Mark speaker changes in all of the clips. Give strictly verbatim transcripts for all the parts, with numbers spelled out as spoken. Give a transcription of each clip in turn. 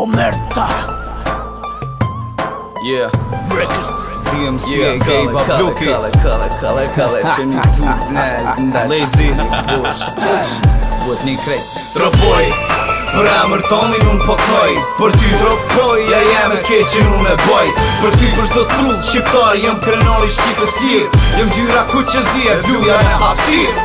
Speaker 1: Omerta
Speaker 2: Yeah
Speaker 1: Records
Speaker 2: D M C A Gay Babluki
Speaker 3: Kale, kale, kale, kale, që një tut në
Speaker 2: Lazy
Speaker 3: Buat një krejt
Speaker 2: Tropoj Për emër tonin unë po knoj Për ty tropoj Ja jem e keqin unë e boj Për ty për shdo trull shqiptar Jem krenari shqipës tir Jem gjyra ku që zje Vluja me hapsir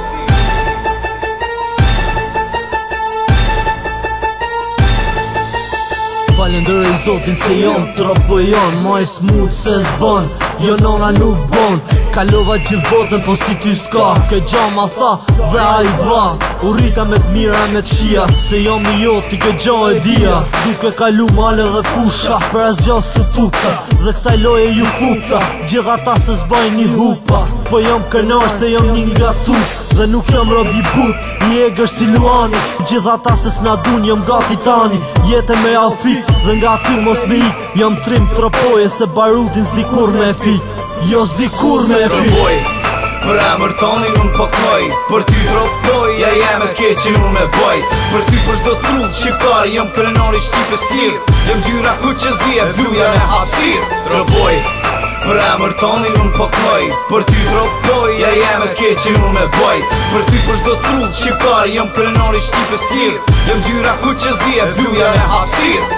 Speaker 1: Falenderoj Zotin se jam tropo jon Ma i smut se zbon Jo nona nuk bon Kalova gjithë botën po si ty s'ka Ke gjama tha dhe a i dha U rita me t'mira me t'shia Se jam i jo ti ke gja e dia Duke kalu male dhe fusha Për as gja së tuta Dhe kësaj loje ju futa Gjitha ta se zbaj një hupa Po jam kërnar se jam një nga tut Dhe nuk jam robi but I eger si Luani Gjitha ta se s'na dun jam gati tani Jete me afik Dhe nga ty mos me ik Jam trim tropoje se barutin s'di kur me fik Jo s'di kur me fik
Speaker 2: Tropoj Për emër tonin unë po knoj Për ty tropoj Ja jem e keqin unë e boj Për ty për shdo trull shqiptar Jem krenari shqipës tir Jem gjyra ku që zje Vluja me hapsir Tropoj Për emër tonin unë po knoj Për ty tropoj Ja jem e keqin unë e boj Për ty për shdo trull shqiptar Jem krenari shqipës tir Jem gjyra ku që zje Vluja me hapsir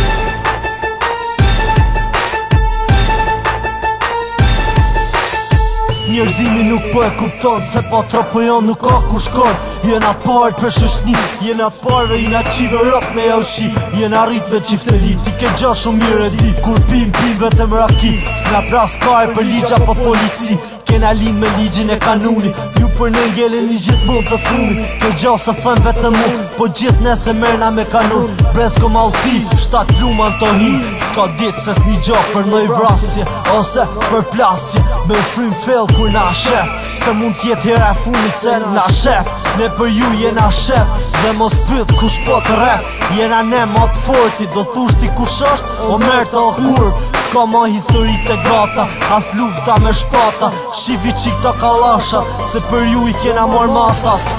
Speaker 1: Njerëzimi nuk po e kupton Se pa tropo jon nuk ka ku shkon Jena parë për shëshni Jena parë jena qive rap me jau shi Jena rrit me qifteri Ti ke gja shumë mire di Kur pim pim vetëm raki S'na pras kajë për ligja po polici Kena lin me ligjin e kanuni Ju për në ngelin i gjithë mund të thuni Ke gja se thëm vetëm mu Po gjithë nese merna me kanun Bresko malti, shtat pluman të hin Ska ditë se s'ni gja për nëj vrasje Ose për plasje Me u frym fell kur na shef Se mund tjetë hera e funit se na shef Ne për ju jena shef Dhe mos pyt kush po të ref Jena ne ma të forti Do thushti kush është Omerta o kur Ska ma historit e gata As lufta me shpata Shifi qik të kalasha Se për ju i kena mor masat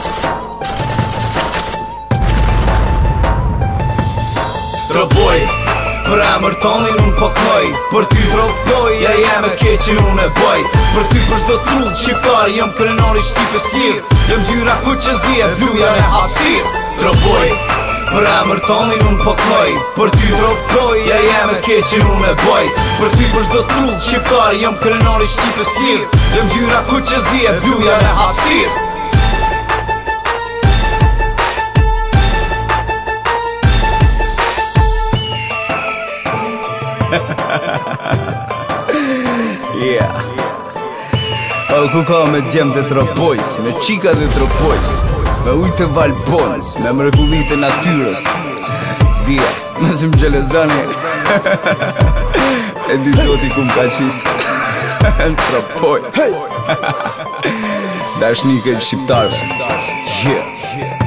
Speaker 2: Tropoj Për emër tonin unë po knoj Për ty tropoj Ja jem e keqin unë e boj Për ty për shdo trull shqiptar Jem krenari shqipës tir Jem gjyra ku që zje Vluja me hapsir Tropoj Për emër tonin unë po knoj Për ty tropoj Ja jem e keqin unë e boj Për ty për shdo trull shqiptar Jem krenari shqipës tir Jem gjyra ku që zje Vluja me hapsir Yeah
Speaker 3: O ku ka me djem të tropojs Me qika të tropojs Me ujtë të valbonës Me mrekullit e natyrës Dhja, mësim gjelezani E di zoti ku m'ka qit Në tropoj Dashnike shqiptarë Yeah